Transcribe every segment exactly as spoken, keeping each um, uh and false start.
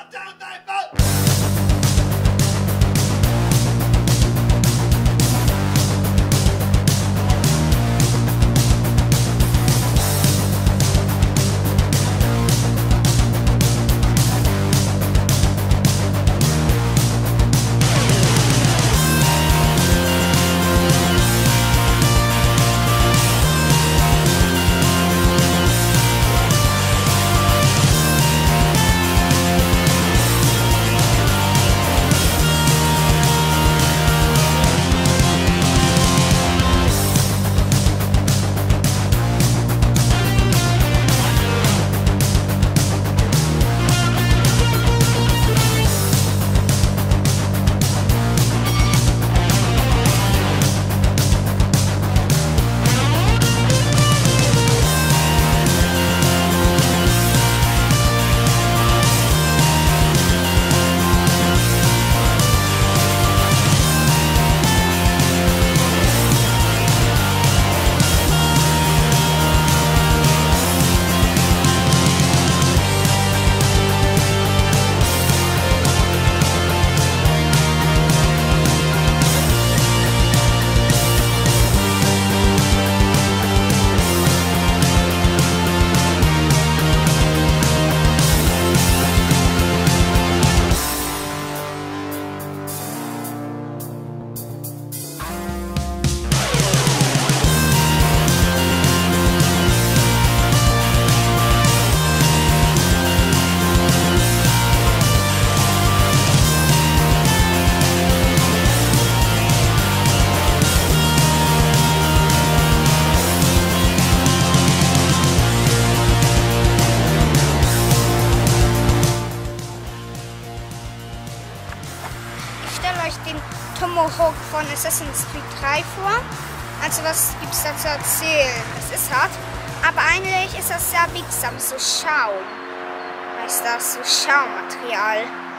Tomahawk von Assassin's Creed drei vor. Also was gibt es da zu erzählen? Es ist hart, aber eigentlich ist das sehr biegsam, so Schaum. Heißt das, so Schaummaterial.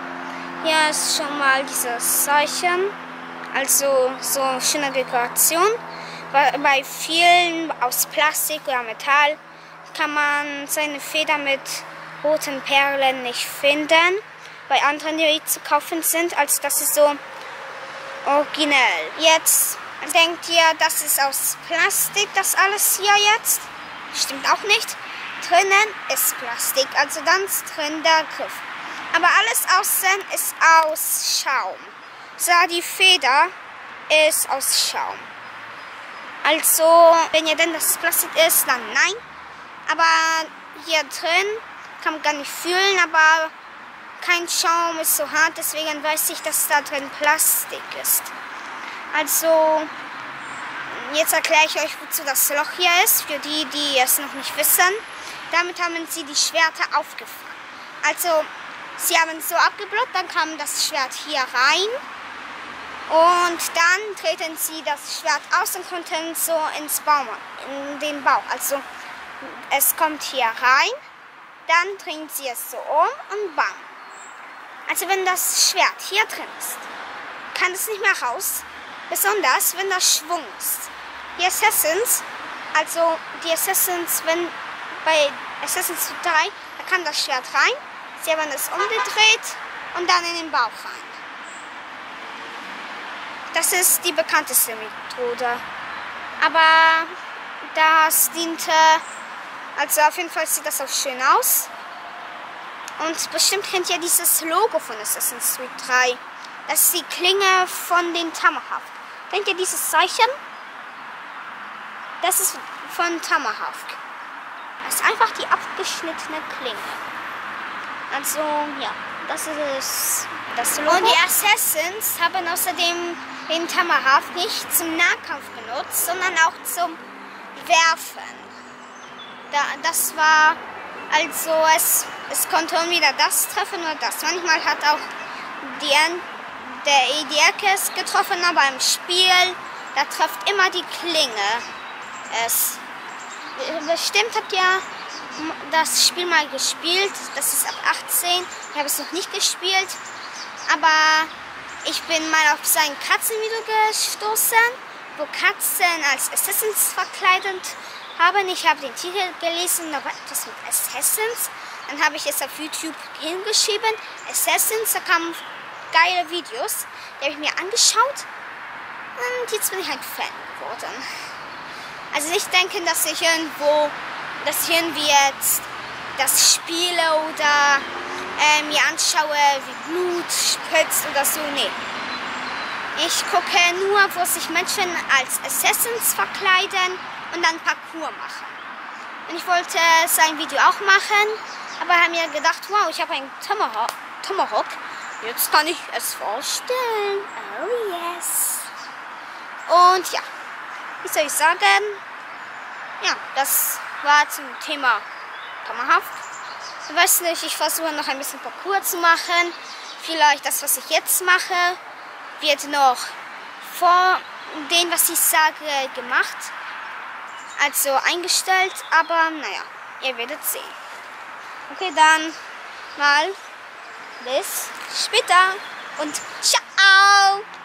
Hier ist schon mal dieses Zeichen, also so schöne Dekoration. Bei vielen aus Plastik oder Metall kann man seine Feder mit roten Perlen nicht finden. Bei anderen, die zu kaufen sind, also das ist so originell. Jetzt denkt ihr, das ist aus Plastik, das alles hier jetzt? Stimmt auch nicht. Drinnen ist Plastik, also ganz drin der Griff. Aber alles außen ist aus Schaum. So, die Feder ist aus Schaum. Also, wenn ihr denn das Plastik ist, dann nein. Aber hier drin kann man gar nicht fühlen, aber kein Schaum ist so hart, deswegen weiß ich, dass da drin Plastik ist. Also, jetzt erkläre ich euch, wozu das Loch hier ist, für die, die es noch nicht wissen. Damit haben sie die Schwerter aufgefangen. Also, sie haben so abgeblockt, dann kam das Schwert hier rein. Und dann treten sie das Schwert aus und konnten so ins Baum, in den Bauch. Also, es kommt hier rein, dann drehen sie es so um und bam. Also wenn das Schwert hier drin ist, kann es nicht mehr raus, besonders wenn das Schwung ist. Die Assassins, also die Assassins, wenn bei Assassin's Creed drei, da kam das Schwert rein, sie haben es umgedreht und dann in den Bauch rein. Das ist die bekannteste Methode. Aber das diente, also auf jeden Fall sieht das auch schön aus. Und bestimmt kennt ihr dieses Logo von Assassin's Creed drei. Das ist die Klinge von den Tomahawk. Kennt ihr dieses Zeichen? Das ist von Tomahawk. Das ist einfach die abgeschnittene Klinge. Also, ja, das ist das Logo. Und die Assassins haben außerdem den Tomahawk nicht zum Nahkampf benutzt, sondern auch zum Werfen. Da, das war, also es, es konnte wieder das treffen oder das. Manchmal hat auch die, der die Ecke es getroffen, aber im Spiel, da trifft immer die Klinge es. Bestimmt habt ihr das Spiel mal gespielt, das ist ab achtzehn, ich habe es noch nicht gespielt, aber ich bin mal auf sein Katzenvideo gestoßen, wo Katzen als Assassins verkleidet haben. Ich habe den Titel gelesen, noch etwas mit Assassins. Dann habe ich es auf YouTube hingeschrieben. Assassins, da kamen geile Videos. Die habe ich mir angeschaut. Und jetzt bin ich ein Fan geworden. Also nicht denken, dass ich irgendwo, dass ich irgendwie jetzt das spiele oder äh, mir anschaue, wie Blut spritzt oder so. Nee. Ich gucke nur, wo sich Menschen als Assassins verkleiden und dann Parkour machen. Und ich wollte so ein Video auch machen, aber habe mir gedacht, wow, ich habe einen Tomahawk, Tomahawk. Jetzt kann ich es vorstellen. Oh yes. Und ja, wie soll ich sagen? Ja, das war zum Thema Tomahawk. Ich weiß nicht, ich versuche noch ein bisschen Parkour zu machen. Vielleicht das, was ich jetzt mache, wird noch vor dem, was ich sage, gemacht. Also eingestellt, aber naja, ihr werdet sehen. Okay, dann mal bis später und ciao!